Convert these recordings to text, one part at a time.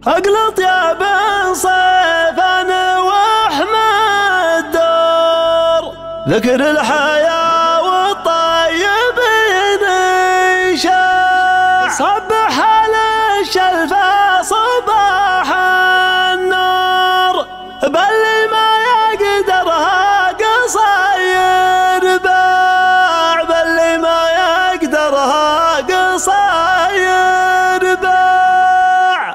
اقلط يا بن صيفان واحمد دار، ذكر الحياة والطيبين شاع، صبح على الشلفة صباح النار، بل ما يقدرها قصاير باع، بل ما يقدرها قصاير باع.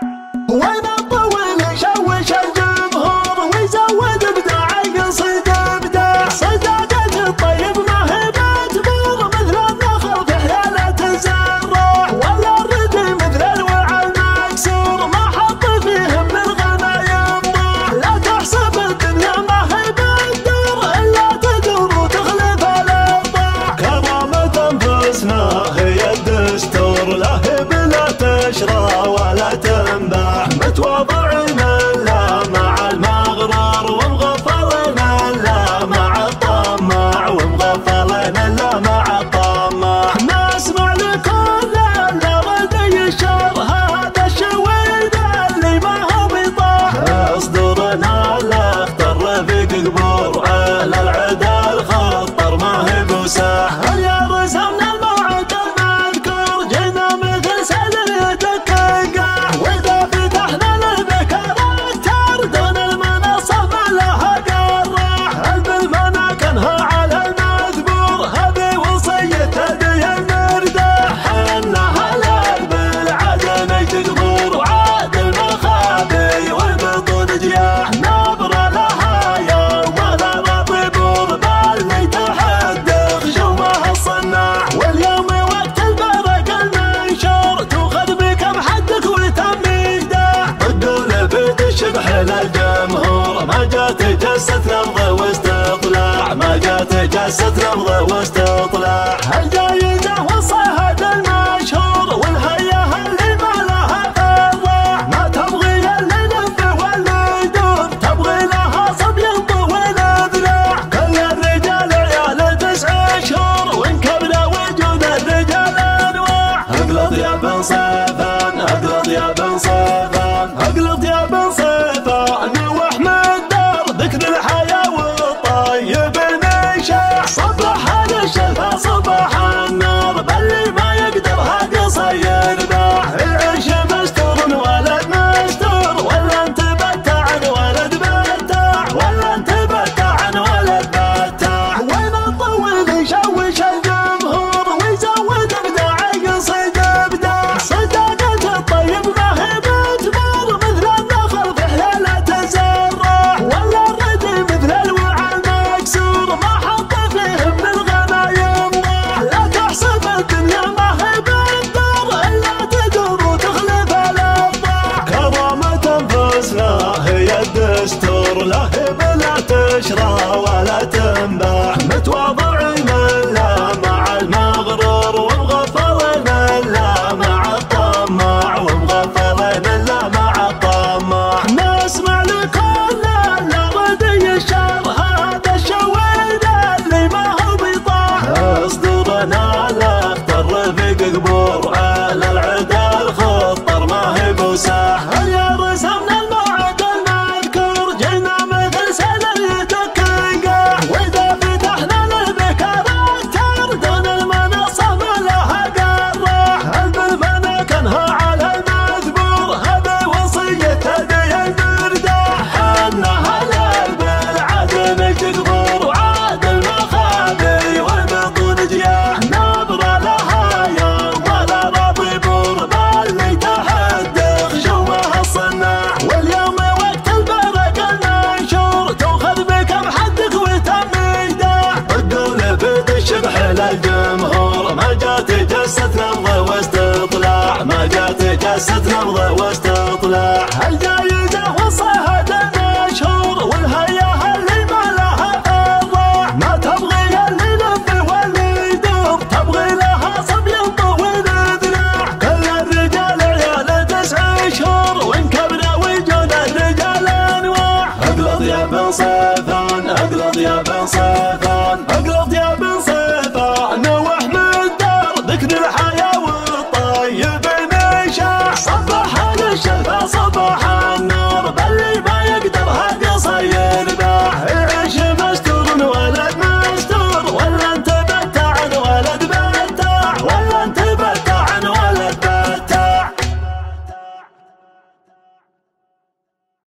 وين الطول يشوش الجمهور ويزود ابداع قصيد ابداع، صداقة الطيب ما هي بتمر مثل النخل في حيالة الزراع، ولا الردي مثل الوعى المكسور ما حط فيه من الغنايم ضاع. لا تحسب الدنيا ما هي بتدور الا تدور وتخلف الاوضاع، كرامة انفسنا هي الدستور، لا هي بلا تشرى ولا تنباع، متواضعين لا مع المغرور ومغفلين لا مع الطماع، ومغفلين لا مع الطماع. نسمع لكل الارض يشار هذا الشويد اللي ما هو بيطاع، اصدرنا لا اختر رفيق قبور على العدل خطر ما هي بوساع. يا رسمنا الموعد المذكور جينا مثل سلة الكنقاع، واذا فتحنا للذكر التار دون المنصة ما لها قراع، بالمنى كانها على المذبور هذه وصية هدي المرداح، انها لا بالعدم تقبور وعاد المخابي والبطون جياح، نبرة لها يوم لا طبور بل يتحدى خشومها الصناع. واليوم وقت البرق المنشور تؤخذ بكم حدك وتم إيداع، الدولة بيد الشبح للجمهور ما جات جسة نبض واستطلاع، ما جات جسة نبض واستطلاع. الجايزة والصهد المشهور والهيئة اللي ما لها فراع، ما تبغي اللي يلف واللي يدور تبغي لها صبي طويل ذراع، كل الرجال عيال 9 شهور وان كبر وجود الرجال انواع. اقلط يا بن صيفان اقلط يا بن صيفان اقلط يا بن صيفان واحمد دار، ذكر الحياة والطيبين شاع، صبح على الشلفة صباح النار، بل ما يقدرها قصير باع. العيش مستور ولد مستور ولا انت بتاع ولد بتاع، ولا انت بتاع ولد بتاع. وين الطول يشوش الجمهور ويزود ابداع قصيد ابداع، صداقة الطيب ما هي بتمر مثل النخل في حيالة الزراع، ولا الردي مثل الوعى المكسور ما حط فيه من الغنايم ضاع. لا تحسب الدنيا ما هي بتدور الا تدور وتخلف الاوضاع، كرامة انفسنا هي الدستور، لا هي بلا تشرى ولا تنباع، متواضعين لا مع المغرور ومغفلين لا مع الطماع، ومغفلين لا مع الطماع. نسمع لكل الارض يشار هذا الشويد اللي ما هو بيطاع، اصدرنا لا اختر رفيق قبور على العدل خطر ما هي بوساع. يا رسمنا الموعد المذكور جينا مثل سلة الكنقاع، واذا فتحنا للذكر التار دون المنصة ما لها قراع، بالمنى كانها على المذبور هذه وصية هدي المرداح، انها لا بالعدم تقبور وعاد المخابي والبطون جياح، نبرة لها يوم لا طبور بل يتحدى خشومها الصناع. واليوم وقت البرق المنشور تؤخذ بكم حدك وتم إيداع، الدولة بيد الشبح للجمهور ما جات جسة نبض واستطلاع، ما جات جسة نبض واستطلاع. الجايزة والصهد المشهور والهيئة اللي ما لها فراع، ما تبغي اللي يلف واللي يدور تبغي لها صبي طويل ذراع، كل الرجال عيال 9 شهور وان كبر وجود الرجال انواع. اقلط يا بن صيفان اقلط يا بن صيفان